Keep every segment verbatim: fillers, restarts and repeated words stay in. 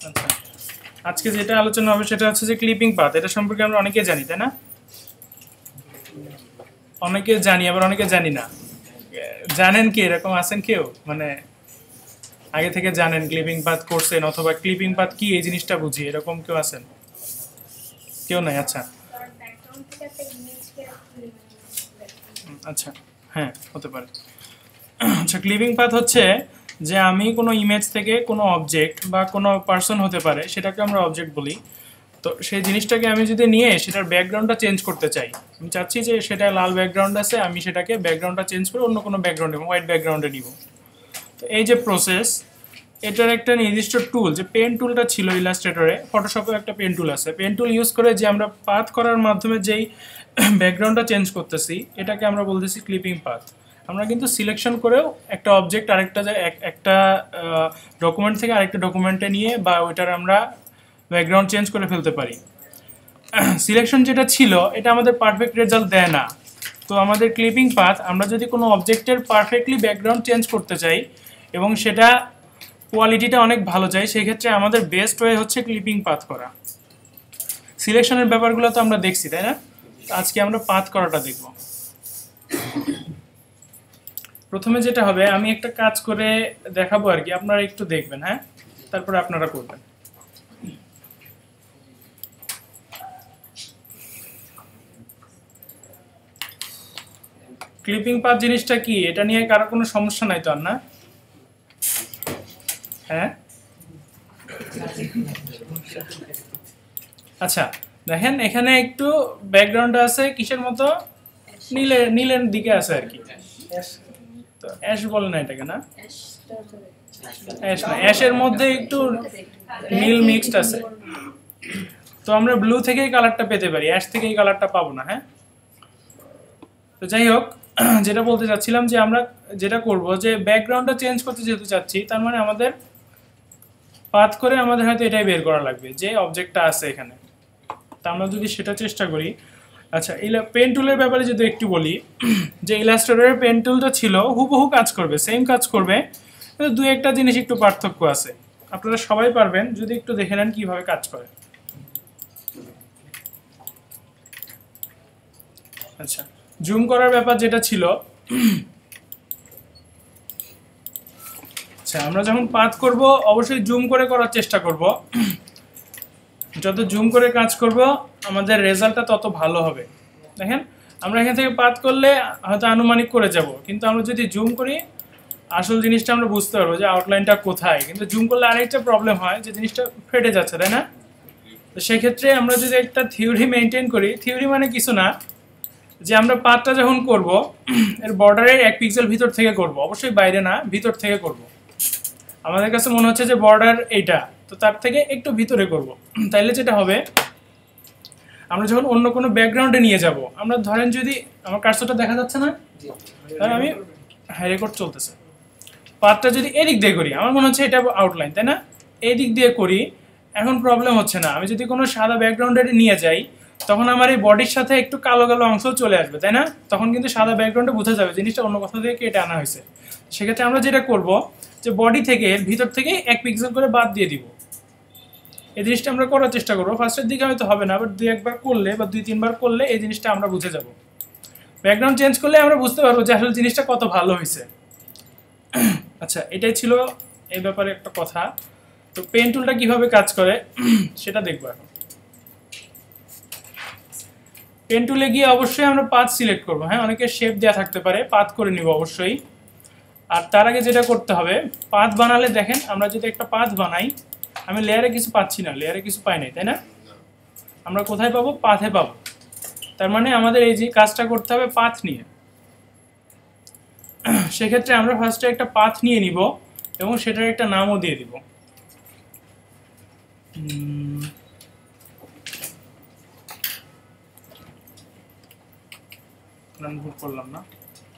আচ্ছা, আজকে যেটা আলোচনা হবে সেটা হচ্ছে যে ক্লিপিং পাথ। এটা সম্পর্কে আমরা অনেকে জানি, তাই না? অনেকে জানি, আবার অনেকে জানি না। জানেন কি, এরকম আছেন কেউ মানে আগে থেকে জানেন ক্লিপিং পাথ করছেন, অথবা ক্লিপিং পাথ কি এই জিনিসটা বুঝি, এরকম কেউ আছেন? কেউ নাই। আচ্ছা আচ্ছা, হ্যাঁ হতে পারে। আচ্ছা, ক্লিপিং পাথ হচ্ছে যে আমি কোনো ইমেজ থেকে কোনো অবজেক্ট বা কোনো পার্সন হতে পারে, সেটাকে আমরা অবজেক্ট বলি। তো সেই জিনিসটাকে আমি যদি নিয়ে সেটার ব্যাকগ্রাউন্ডটা চেঞ্জ করতে চাই, আমি চাচ্ছি যে সেটা লাল ব্যাকগ্রাউন্ড আছে, আমি সেটাকে ব্যাকগ্রাউন্ডটা চেঞ্জ করে অন্য কোনো ব্যাকগ্রাউন্ডে হোয়াইট ব্যাকগ্রাউন্ডে নিব। তো এই যে প্রসেস, এটার একটা নির্দিষ্ট টুল, যে পেন টুলটা ছিল ইলাস্ট্রেটরে, ফটোশপে একটা পেন টুল আছে, পেন টুল ইউজ করে যে আমরা পাথ করার মাধ্যমে যেই ব্যাকগ্রাউন্ডটা চেঞ্জ করতেছি, এটাকে আমরা বলতেছি ক্লিপিং পাথ। আমরা কিন্তু সিলেকশন করেও একটা অবজেক্ট আরেকটা একটা ডকুমেন্ট থেকে আরেকটা ডকুমেন্টে নিয়ে বা ওইটার আমরা ব্যাকগ্রাউন্ড চেঞ্জ করে ফেলতে পারি। সিলেকশন যেটা ছিল এটা আমাদের পারফেক্ট রেজাল্ট দেয় না। তো আমাদের ক্লিপিং পাথ, আমরা যদি কোনো অবজেক্টের পারফেক্টলি ব্যাকগ্রাউন্ড চেঞ্জ করতে চাই এবং সেটা কোয়ালিটিটা অনেক ভালো চাই, সেই ক্ষেত্রে আমাদের বেস্ট ওয়ে হচ্ছে ক্লিপিং পাথ করা। সিলেকশনের ব্যাপারগুলো তো আমরা দেখছি, তাই না? আজকে আমরা পাথ করাটা দেখব। প্রথমে যেটা হবে, আমি একটা কাজ করে দেখাবো আর কি, আপনারা একটু দেখবেন, হ্যাঁ, তারপরে আপনারা করবেন। ক্লিপিং পাথ জিনিসটা কি, এটা নিয়ে কারো কোনো সমস্যা নাই তো আর, না? হ্যাঁ, আচ্ছা দেখেন এখানে একটু ব্যাকগ্রাউন্ড আছে কিসের মতো, নীলের নীলের দিকে আছে আর কি। তো অ্যাশ বলে না এটাকে, না অ্যাশ না, অ্যাশের মধ্যে একটু নীল মিক্সড আছে। তো আমরা ব্লু থেকেই কালারটা পেতে পারি, অ্যাশ থেকে এই কালারটা পাবো না। হ্যাঁ, তো যাই হোক, যেটা বলতে চাচ্ছিলাম যে আমরা যেটা করব, যে ব্যাকগ্রাউন্ডটা চেঞ্জ করতে যেহেতু চাচ্ছি, তার মানে আমাদের পাথ করে আমাদের হয়তো এটাই বের করা লাগবে যে অবজেক্টটা আছে এখানে। তা আমরা যদি সেটা চেষ্টা করি। আচ্ছা, পেন টুলের ব্যাপারে যদি একটু বলি, যে ইলাস্ট্রেটরের পেন টুলটা ছিল হুবহু কাজ করবে, সেম কাজ করবে, দু একটা জিনিস একটু পার্থক্য আছে। আপনারা সবাই পারবেন যদি একটু দেখে নেন কিভাবে কাজ করে। আচ্ছা, জুম করার ব্যাপার যেটা ছিল, আচ্ছা আমরা যখন পাথ করব অবশ্যই জুম করে করার চেষ্টা করব। যত জুম করে কাজ করব আমাদের রেজাল্টটা তত ভালো হবে। দেখেন আমরা এখান থেকে পাথ করলে হয়তো আনুমানিক করে যাব, কিন্তু আমরা যদি জুম করি আসল জিনিসটা আমরা বুঝতে পারবো যে আউটলাইনটা কোথায়। কিন্তু জুম করলে আরেকটা প্রবলেম হয় যে জিনিসটা ফেটে যাচ্ছে, তাই না? তো সেক্ষেত্রে আমরা যদি একটা থিওরি মেনটেন করি, থিওরি মানে কিছু না, যে আমরা পাথটা যখন করব এর বর্ডারের এক পিক্সেল ভিতর থেকে করব, অবশ্যই বাইরে না, ভিতর থেকে করব। আমাদের কাছে মনে হচ্ছে যে বর্ডার এইটা, তো তার থেকে একটু ভিতরে করব। তাইলে যেটা হবে, আমরা যখন অন্য কোনো ব্যাকগ্রাউন্ডে নিয়ে যাব, আমরা ধরেন যদি আমার কার্সরটা দেখা যাচ্ছে না, তাহলে আমি হ্যাঁ রেকর্ড চলতেছে, পাথটা যদি এদিক দিয়ে করি, আমার মনে হচ্ছে এটা আউটলাইন, তাই না? এদিক দিয়ে করি, এখন প্রবলেম হচ্ছে না। আমি যদি কোনো সাদা ব্যাকগ্রাউন্ডে নিয়ে যাই, তখন আমার এই বডির সাথে একটু কালো কালো অংশ চলে আসবে, তাই না? তখন কিন্তু সাদা ব্যাকগ্রাউন্ডে বোঝা যাবে জিনিসটা অন্য কোথাও থেকে কেটে আনা হয়েছে। সেক্ষেত্রে আমরা যেটা করব, যে বডি থেকে ভিতর থেকে এক পিক্সেল করে বাদ দিয়ে দিব। এই জিনিসটা আমরা করার চেষ্টা করবো। ফার্স্টের দিকে হয়তো হবে না, বাট দুই একবার করলে বা দুই তিনবার করলে এই জিনিসটা আমরা বুঝে যাব। ব্যাকগ্রাউন্ড চেঞ্জ করলে আমরা বুঝতে পারবো যে আসলে জিনিসটা কত ভালো হয়েছে। আচ্ছা, এটাই ছিল এই ব্যাপারে একটা কথা। তো পেন টুলটা কিভাবে কাজ করে সেটা দেখবো এখন। পেন টুলে গিয়ে অবশ্যই আমরা পাথ সিলেক্ট করবো। হ্যাঁ, অনেকের শেপ দেওয়া থাকতে পারে, পাথ করে নিব অবশ্যই। আর তার আগে যেটা করতে হবে, পাথ বানালে দেখেন আমরা যদি একটা পাথ বানাই, আমি লেয়ারে কিছু পাচ্ছি না, লেয়ারে কিছু পাই নাই, তাই না? আমরা কোথায় পাবো? পাথে পাবো। তার মানে আমাদের এই যে কাজটা করতে হবে পাথ নিয়ে। সেক্ষেত্রে আমরা ফার্স্টে একটা পাথ নিয়ে নিব এবং সেটার একটা নামও দিয়ে দিব। করলাম না,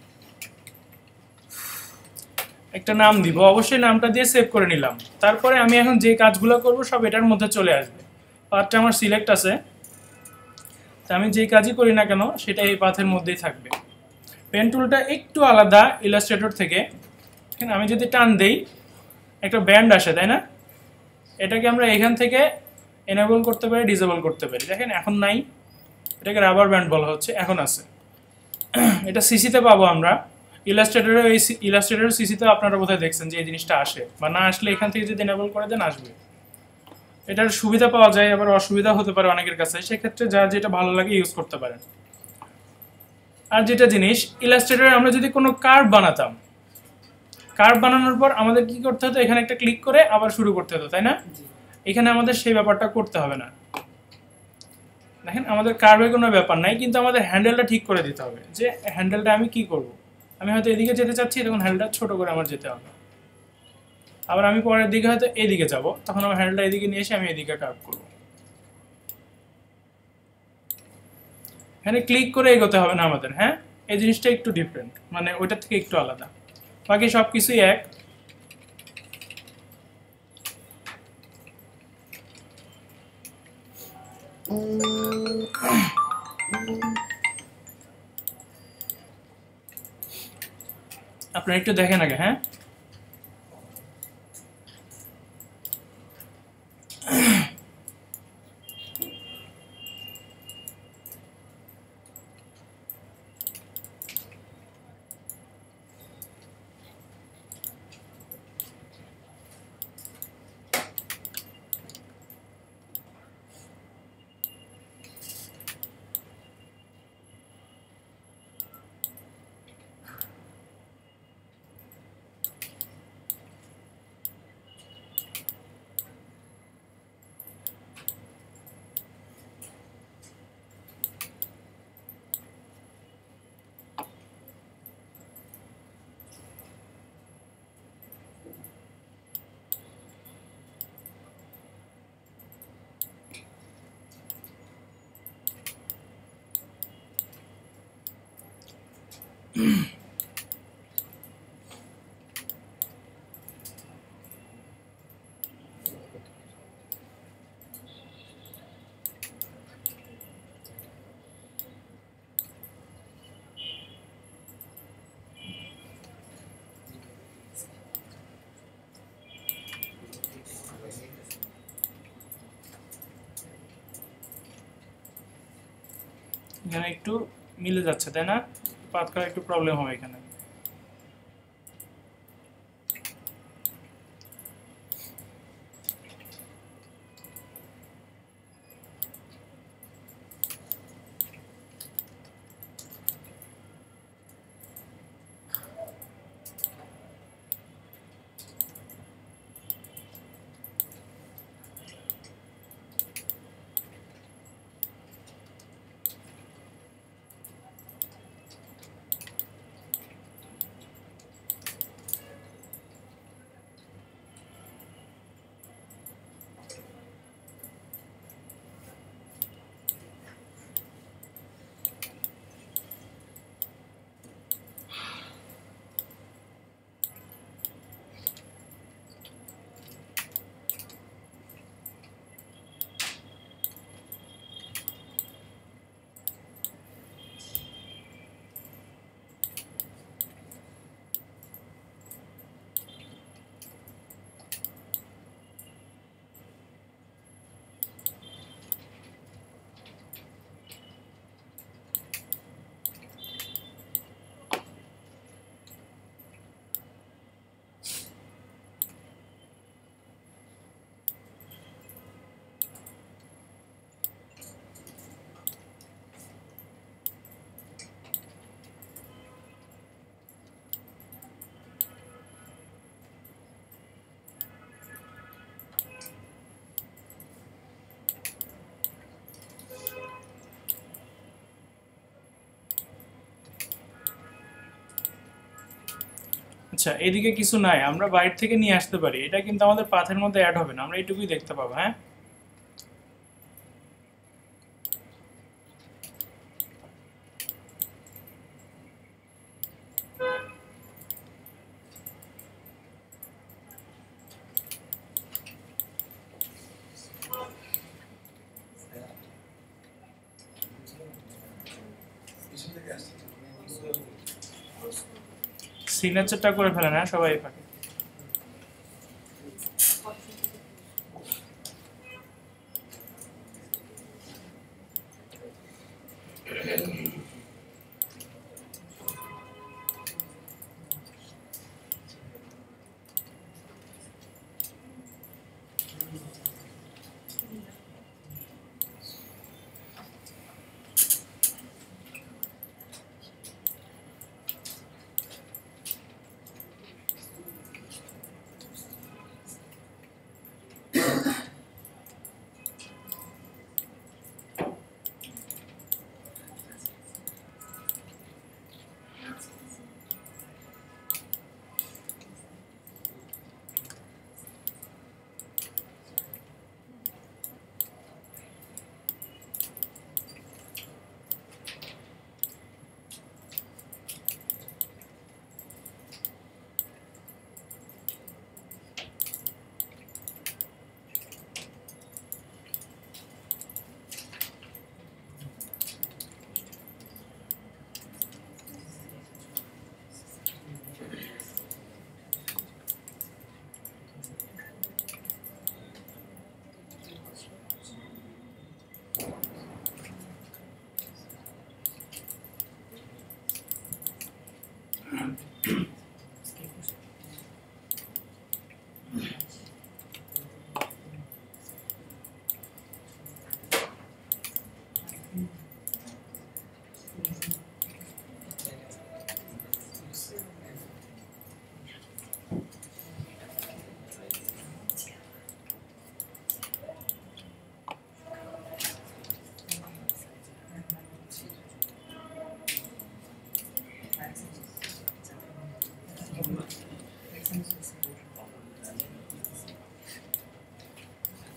একটা নাম দিব, অবশ্যই নামটা দিয়ে সেভ করে নিলাম। তারপরে আমি এখন যে কাজগুলো করব সব এটার মধ্যে চলে আসবে। পাথটা আমার সিলেক্ট আছে, তা আমি যেই কাজই করি না কেন সেটা এই পাথের মধ্যেই থাকবে। পেন টুলটা একটু আলাদা ইলাস্ট্রেটর থেকে। আমি যদি টান দেই একটা ব্যান্ড আসে, তাই না? এটাকে আমরা এখান থেকে এনেবল করতে পারি, ডিসেবল করতে পারি। দেখেন এখন নাই, এটাকে রাবার ব্যান্ড বলা হচ্ছে, এখন আছে। এটা সিসিতে পাবো আমরা, ইলাস্ট্রেটরে এই ইলাস্ট্রেটর সিসিতে আপনারা বোধহয় দেখছেন যে এই জিনিসটা আসে, বা না আসলে এখান থেকে যদি এনেবল করে দেন আসবে। এটার সুবিধা পাওয়া যায়, আবার অসুবিধা হতে পারে অনেকের কাছে, সেক্ষেত্রে যার যেটা ভালো লাগে ইউজ করতে পারেন। আর যেটা জিনিস, ইলাস্ট্রেটরে আমরা যদি কোনো কার্ভ বানাতাম, কার্ভ বানানোর পর আমাদের কি করতে হতো, এখানে একটা ক্লিক করে আবার শুরু করতে হতো, তাই না? এখানে আমাদের সেই ব্যাপারটা করতে হবে না। দেখেন আমাদের কার্ভে কোনো ব্যাপার নাই, কিন্তু আমাদের হ্যান্ডেলটা ঠিক করে দিতে হবে যে হ্যান্ডেলটা আমি কি করব। আমি হয়তো এদিকে যেতে চাচ্ছি, তখন হ্যান্ডেলটা ছোট করে আমার যেতে হবে। আবার আমি পরের দিকে হয়তো এদিকে যাব, তখন আমার হ্যান্ডেলটা এদিকে নিয়ে এসে আমি এদিকে কার্ভ করব। এখানে ক্লিক করে এগোতে হবে না আমাদের। হ্যাঁ, এই জিনিসটা একটু ডিফারেন্ট, মানে ওইটার থেকে একটু আলাদা। বাকি সব কিছুই এক। আপনারা একটু দেখেন আগে। হ্যাঁ, এখানে একটু মিলে যাচ্ছে, তাই না? পাত করা একটু প্রবলেম হবে এখানে। আচ্ছা, এদিকে কিছু নাই, আমরা বাইরে থেকে নিয়ে আসতে পারি। এটা কিন্তু আমাদের পাথের মধ্যে অ্যাড হবে না, আমরা এইটুকুই দেখতে পাবো। হ্যাঁ, সিগনেচারটা করে ফেলেন। হ্যাঁ, সবাই পাকে।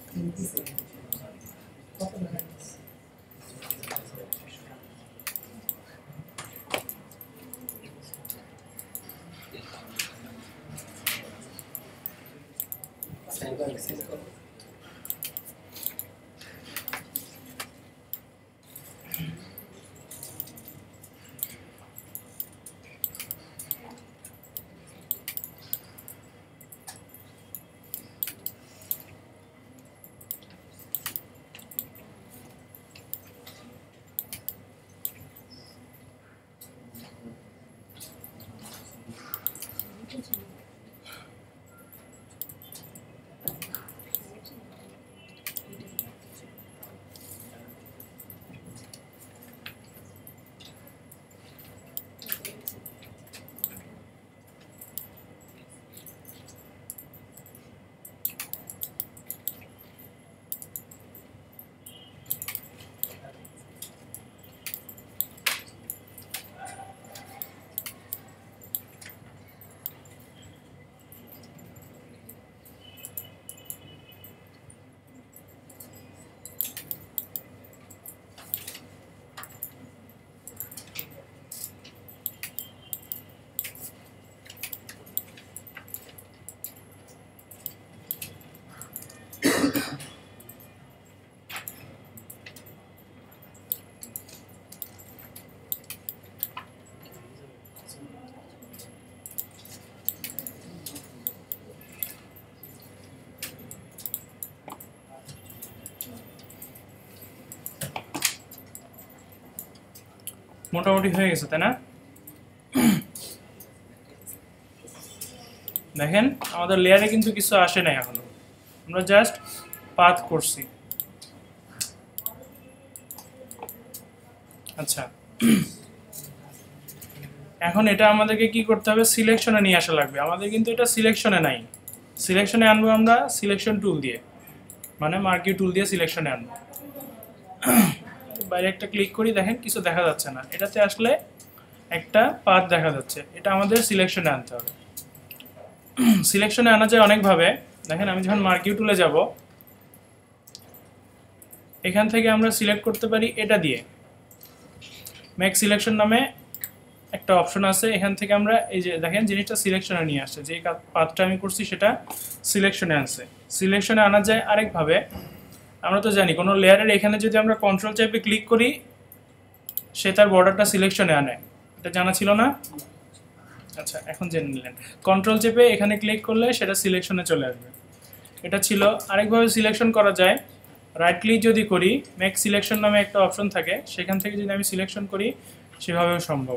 মোটামুটি হয়ে গেছে তাই না? দেখেন আমাদের লেয়ারে কিন্তু কিছু আসে নাই এখনো, আমরা জাস্ট পাথ করছি। আচ্ছা, এখন এটা আমাদেরকে কি করতে হবে? সিলেকশনে নিয়ে আসা লাগবে। আমাদের কিন্তু এটা সিলেকশনে নাই, সিলেকশনে আনবো আমরা সিলেকশন টুল দিয়ে, মানে মার্কিউ টুল দিয়ে সিলেকশনে আনবো। বাইরে একটা ক্লিক করি, দেখেন কিছু দেখা যাচ্ছে না, এটাতে আসলে একটা পাথ দেখা যাচ্ছে, এটা আমাদের সিলেকশনে আনতে হবে। সিলেকশনে আনা যায় অনেকভাবে। দেখেন আমি যখন মার্কিউ টুলে যাব, এখান থেকে আমরা সিলেক্ট করতে পারি এটা দিয়ে, মেক সিলেকশন নামে একটা অপশন আছে, এখান থেকে আমরা এই যে দেখেন জিনিসটা সিলেকশনে নিয়ে আসছে, যে পাথটা আমি করছি সেটা সিলেকশনে আনছে। সিলেকশনে আনা যায় আরেকভাবে, আমরা তো জানি কোনো লেয়ারের এখানে যদি আমরা কন্ট্রোল চাপে ক্লিক করি সে তার বর্ডারটা সিলেকশনে আনে, এটা জানা ছিল না? আচ্ছা, এখন জেনে নিলেন। কন্ট্রোল চেপে এখানে ক্লিক করলে সেটা সিলেকশনে চলে আসবে। এটা ছিল। আরেকভাবে সিলেকশন করা যায়, রাইট ক্লিক যদি করি, মেক সিলেকশন নামে একটা অপশন থাকে, সেখান থেকে যদি আমি সিলেকশন করি সেভাবেও সম্ভব।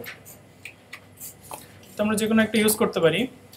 তো আমরা যে কোনো একটা ইউজ করতে পারি।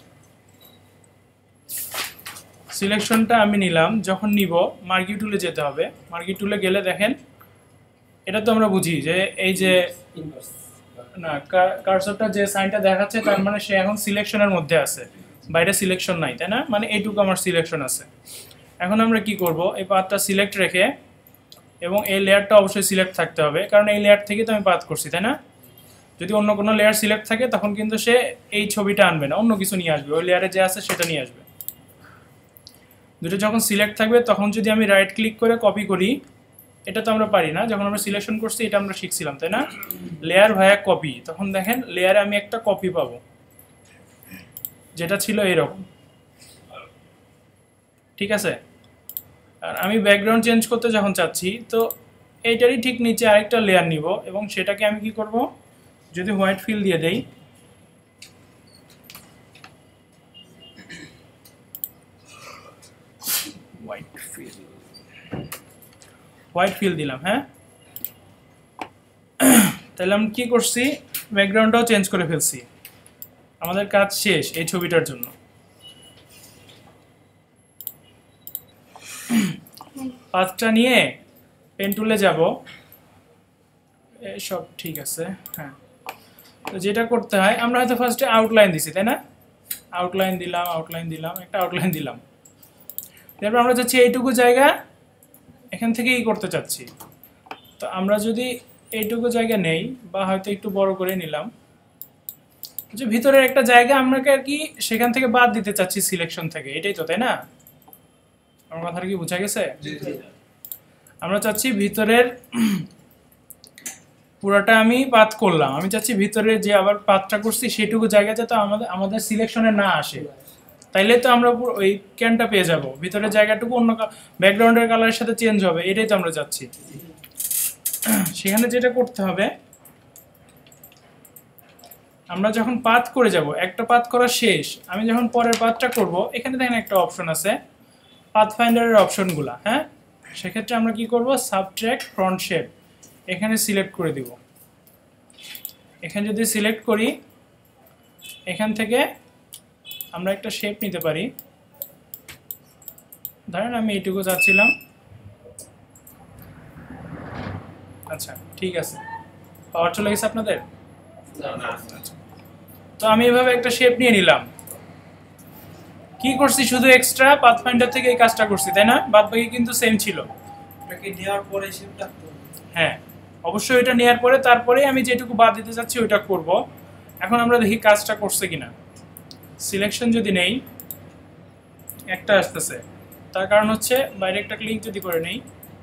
সিলেকশনটা আমি নিলাম, যখন নিব মার্কিউ টুলে যেতে হবে। মার্কিউ টুলে গেলে দেখেন এটা তো আমরা বুঝি যে এই যে না কার্সরটা যে সাইনটা দেখাচ্ছে তার মানে সে এখন সিলেকশনের মধ্যে আছে, বাইরে সিলেকশন নাই, তাই না? মানে এইটুকু আমার সিলেকশন আছে। এখন আমরা কি করব? এই পাথটা সিলেক্ট রেখে, এবং এই লেয়ারটা অবশ্যই সিলেক্ট থাকতে হবে, কারণ এই লেয়ার থেকে তো আমি পাথ করছি, তাই না? যদি অন্য কোনো লেয়ার সিলেক্ট থাকে তখন কিন্তু সে এই ছবিটা আনবে না, অন্য কিছু নিয়ে আসবে, ওই লেয়ারে যে আছে সেটা নিয়ে আসবে। দুটো যখন সিলেক্ট থাকবে তখন যদি আমি রাইট ক্লিক করে কপি করি, এটা তো আমরা পারি না, যখন আমরা সিলেকশন করছি এটা আমরা শিখছিলাম, তাই না? লেয়ার ভায়া কপি, তখন দেখেন লেয়ারে আমি একটা কপি পাবো যেটা ছিল এরকম, ঠিক আছে? আর আমি ব্যাকগ্রাউন্ড চেঞ্জ করতে যখন চাচ্ছি, তো এইটারই ঠিক নিচে আরেকটা লেয়ার নিব, এবং সেটাকে আমি কি করব? যদি হোয়াইট ফিল দিয়ে দেই, হোয়াইট ফিল হোয়াইট ফিল দিলাম, হ্যাঁ, তাহলে আমি কি করছি? ব্যাকগ্রাউন্ডটাও চেঞ্জ করে ফেলছি, আমাদের কাজ শেষ এই ছবিটার জন্য। পাথটা নিয়ে পেন টুলে যাব, সব ঠিক আছে, হ্যাঁ। তো যেটা করতে হয়, আমরা হয়তো ফার্স্টে আউটলাইন দিছি, তাই না? আউটলাইন দিলাম, আউটলাইন দিলাম, একটা আউটলাইন দিলাম, তারপর আমরা চাচ্ছি এইটুকু জায়গা এখান থেকেই করতে চাচ্ছি। তো আমরা যদি এইটুকু জায়গা নেই, বা হয়তো একটু বড় করে নিলাম, যে ভিতরের একটা জায়গা আমরা আর কি সেখান থেকে বাদ দিতে চাচ্ছি সিলেকশন থেকে, এটাই তো, তাই না? আমার কথাটা কি বোঝা গেছে? আমরা চাচ্ছি ভিতরের পুরোটা আমি পাত করলাম, আমি চাচ্ছি ভিতরে যে আবার পাতটা করছি সেটুকু জায়গা যাতে আমাদের আমাদের সিলেকশনে না আসে, তাইলে তো আমরা ওই ক্যানটা পেয়ে যাব, ভিতরের জায়গাটুকু অন্য ব্যাকগ্রাউন্ডের কালারের সাথে চেঞ্জ হবে, এটাই তো আমরা চাচ্ছি। সেখানে যেটা করতে হবে, আমরা যখন পাত করে যাব, একটা পাত করা শেষ, আমি যখন পরের পাতটা করব, এখানে দেখেন একটা অপশন আছে পাথ ফাইন্ডারের অপশনগুলো, হ্যাঁ, সেক্ষেত্রে আমরা কি করব, সাবট্র্যাক্ট ফ্রন্ট শেপ এখানে সিলেক্ট করে দিব। এখানে যদি সিলেক্ট করি, এখান থেকে আমরা একটা শেপ নিতে পারি, ধরেন আমি এইটুকু চাচ্ছিলাম। আচ্ছা ঠিক আছে, পাওয়ার চলে গেছে আপনাদের? তো আমি এভাবে একটা শেপ নিয়ে নিলাম, কি করছি, শুধু এক্সট্রা পাথফাইন্ডার থেকে এই কাজটা করছি, তাই না? বাদ বাকি কিন্তু সেম ছিল। এটাকে নেওয়ার পরে শেপটা, হ্যাঁ অবশ্যই এটা নেওয়ার পরে তারপরে আমি যেটুকু বাদ দিতে চাচ্ছি ওইটা করব। এখন আমরা দেখি কাজটা করছে কিনা। সিলেকশন যদি নেই, একটা আসতেছে, তার কারণ হচ্ছে বাইরে একটা ক্লিক যদি করে নেই,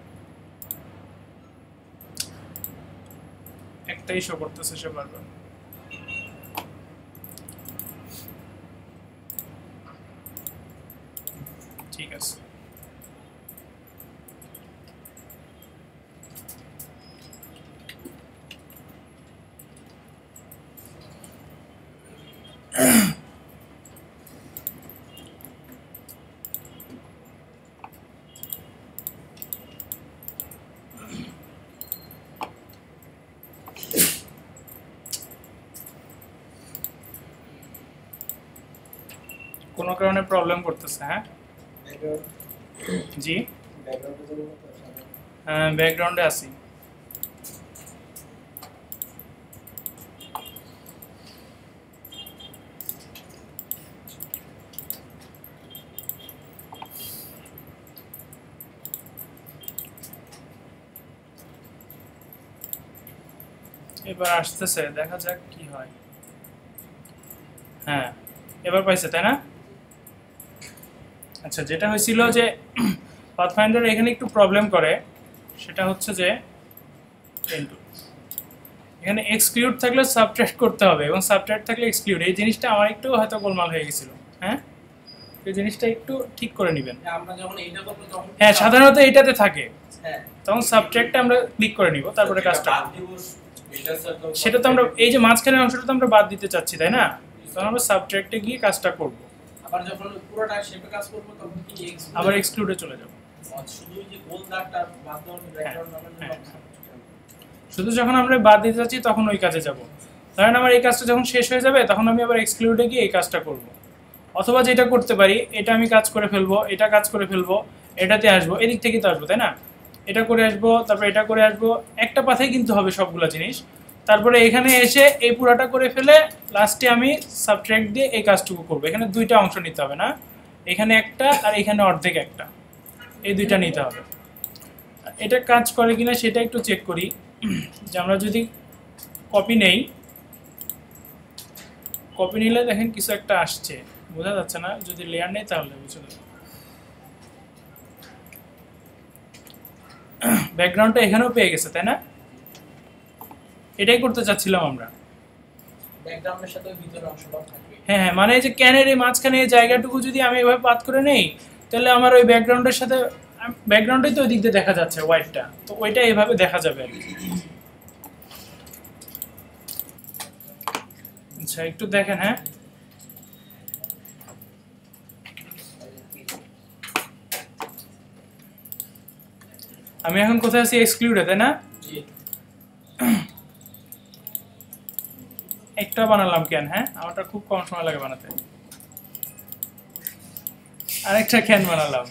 একটাই শো করতেছে সে বারবার। ঠিক আছে, কোনো কারণে প্রবলেম করতেছে। হ্যাঁ জি, হ্যাঁ ব্যাকগ্রাউন্ডে আছি। এবার আসতেছে, দেখা যাক কি হয়। হ্যাঁ এবার পাইছে, তাই না? আচ্ছা, যেটা হয়েছিল যে পাথফাইন্ডার এখানে একটু প্রবলেম করে, সেটা হচ্ছে যে এখানে এক্সক্লুড থাকলে সাবট্রাক্ট করতে হবে এবং সাবট্রাক্ট থাকলে এক্সক্লুড, এই জিনিসটা আমার একটু হয়তো গোলমাল হয়ে গেছিল। হ্যাঁ এই জিনিসটা একটু ঠিক করে নেবেন। আমরা যখন এইটা করব তখন হ্যাঁ সাধারণত এইটাতে থাকে, হ্যাঁ তখন সাবট্রাক্টে আমরা ক্লিক করে নিব, তারপরে কাজটা সেটা তো আমরা এই যে মাঝখানের অংশটা তো আমরা বাদ দিতে চাচ্ছি, তাই না? তখন আমরা সাবট্রাক্টে গিয়ে কাজটা করব, আবার যখন পুরোটা শেপে কাজ করব তখন কি এক্সক্লুড আবার এক্সক্লুডে চলে যাব। শুধু যে গোল দাগটা বাদ দেওয়ার ব্যাকগ্রাউন্ড নামের জন্য, শুধু যখন আমরা বাদ দিতে যাচ্ছি তখন ওই কাজে যাব। ধরেন আমার এই কাজটা যখন শেষ হয়ে যাবে তখন আমি আবার এক্সক্লুডে গিয়ে এই কাজটা করব। অথবা যেটা করতে পারি, এটা আমি কাজ করে ফেলবো, এটা কাজ করে ফেলবো, এটাতে আসবো, এদিক থেকেই তো আসবো, তাই না? এটা করে আসবো, তারপর এটা করে আসবো, একটা পাথেই কিন্তু হবে সবগুলো জিনিস। তারপরে এখানে এসে এই পুরাটা করে ফেলে লাস্টে আমি সাবট্রাক্ট দিয়ে এই কাজটুকু করবো। এখানে দুইটা অংশ নিতে হবে না, এখানে একটা আর এখানে অর্ধেক একটা, এই দুইটা নিতে হবে। এটা কাজ করে কিনা সেটা একটু চেক করি। যে আমরা যদি কপি নেই, কপি নিলে দেখেন কিছু একটা আসছে, বোঝা যাচ্ছে না, যদি লেয়ার নেই তাহলে বুঝে যাবে। ব্যাকগ্রাউন্ডটা এখানেও পেয়ে গেছে, তাই না? এটাই করতে চাচ্ছিলাম আমরা, ব্যাকগ্রাউন্ডের সাথে ভিতরের অংশটা থাকবে। হ্যাঁ হ্যাঁ, মানে এই যে ক্যানের এই মাঝখানে এই জায়গাটুকু যদি আমি এভাবে পাত করে নেই, তাহলে আমার ওই ব্যাকগ্রাউন্ডের সাথে, ব্যাকগ্রাউন্ডেই তো ওই দিক দিয়ে দেখা যাচ্ছে হোয়াইটটা, তো ওইটা এইভাবে দেখা যাবে আর কি। আচ্ছা একটু দেখেন, হ্যাঁ আমি এখন কোথায় আছি, এক্সক্লুডে, তাই না? একটা বানালাম কেন, হ্যাঁ আমারটা খুব কম সময় লাগে বানাতে, আরেকটা ক্যান বানালাম।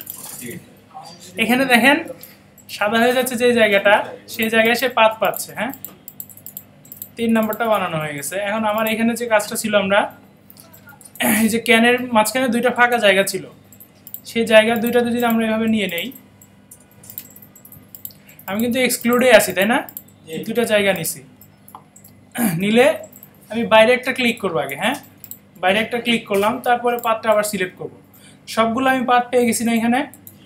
এখানে দেখেন সাদা হয়ে যাচ্ছে যে জায়গাটা, সেই জায়গায় সে পাত পাচ্ছে। হ্যাঁ তিন নম্বরটা বানানো হয়ে গেছে। এখন আমার এখানে যে কাজটা ছিল, আমরা এই যে ক্যানের মাঝখানে দুইটা ফাঁকা জায়গা ছিল, সেই জায়গা দুইটাতে যদি আমরা এভাবে নিয়ে নেই, আমি কিন্তু এক্সক্লুডে আছি, তাই না? দুইটা জায়গা নিছি, নিলে আমি বাইরে একটা ক্লিক করবো আগে। হ্যাঁ বাইরে একটা ক্লিক করলাম, তারপরে পাতটা আবার সিলেক্ট করব। সবগুলো আমি পাত পেয়ে গেছি না এখানে,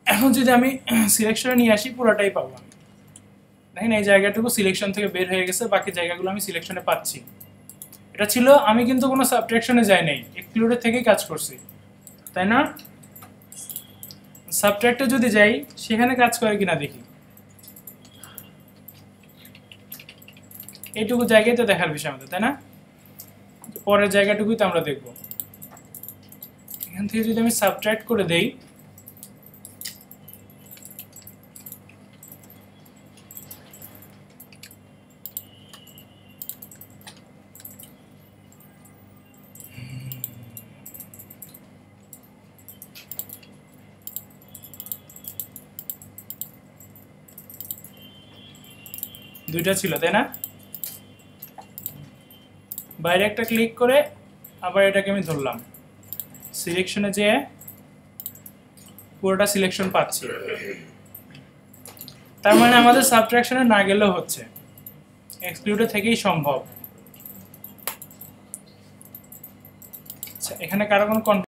এখন যদি আমি সিলেকশনে নিয়ে আসি পুরোটাই পাবো আমি। দেখেন এই জায়গাটুকু সিলেকশন থেকে বের হয়ে গেছে, বাকি জায়গাগুলো আমি সিলেকশনে পাচ্ছি। এটা ছিল আমি কিন্তু কোনো সাবট্রাকশনে যাই নাই, এক্সক্লুডের থেকেই কাজ করছি, তাই না? সাবট্রাক্টে যদি যাই সেখানে কাজ করে কিনা দেখি। এইটুকু জায়গায় তো দেখার বিষয় আমাদের, তাই না? পরের জায়গাটুকুই তো আমরা দেখব। এখান থেকে যদি আমি সাবট্রাক্ট করে দেই, দুইটা ছিল, তাই না? বাইরে একটা ক্লিক করে আবার এটাকে আমি ধরলাম, সিলেকশনে যেয়ে পুরোটা সিলেকশন পাচ্ছি। তার মানে আমাদের সাবট্রাকশনে না গেলেও হচ্ছে, এক্সক্লুডে থেকেই সম্ভব। আচ্ছা, এখানে কারো কোনো